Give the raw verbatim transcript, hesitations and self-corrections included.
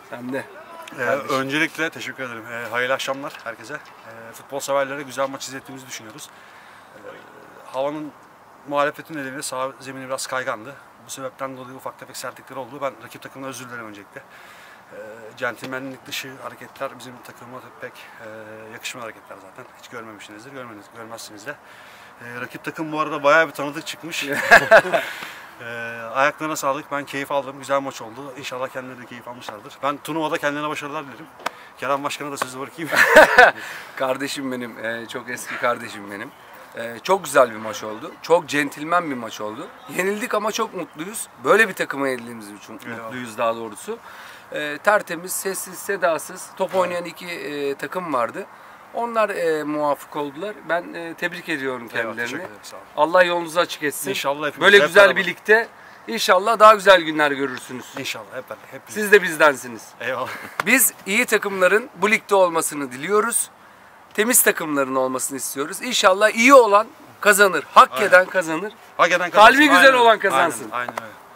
Sen de. Ee, öncelikle teşekkür ederim. Ee, hayırlı akşamlar herkese. Ee, futbol severlere güzel maç izlettiğimizi düşünüyoruz. Ee, havanın muhalefeti nedeniyle saha zemini biraz kaygandı. Bu sebepten dolayı ufak tefek sertlikler oldu. Ben rakip takımına özür dilerim öncelikle. Ee, centilmenlik dışı hareketler bizim takıma pek e, yakışmayan hareketler zaten. Hiç görmemişsinizdir, görmeniz, görmezsiniz de. Ee, rakip takım bu arada bayağı bir tanıdık çıkmış. Ee, ayaklarına sağlık. Ben keyif aldım. Güzel maç oldu. İnşallah kendileri de keyif almışlardır. Ben turnuvada kendilerine başarılar dilerim. Kerem Başkan'a da sözü bırakayım. Kardeşim benim, e, çok eski kardeşim benim. E, çok güzel bir maç oldu. Çok centilmen bir maç oldu. Yenildik ama çok mutluyuz. Böyle bir takıma yenildiğimiz için Evet. mutluyuz daha doğrusu. E, tertemiz, sessiz, sedasız top oynayan iki e, takım vardı. Onlar e, muvaffak oldular. Ben e, tebrik ediyorum kendilerini. teşekkür ederim, sağ olun. Allah yolunuzu açık etsin. İnşallah hepimiz böyle hep güzel beraber. birlikte inşallah daha güzel günler görürsünüz. İnşallah hep hep. Siz de bizdensiniz. Eyvallah. Biz iyi takımların bu ligde olmasını diliyoruz. Temiz takımların olmasını istiyoruz. İnşallah iyi olan kazanır. Hak Aynen. eden kazanır. Hak eden Kalbi kazansın. güzel Aynen, olan kazansın. Aynen, aynen öyle.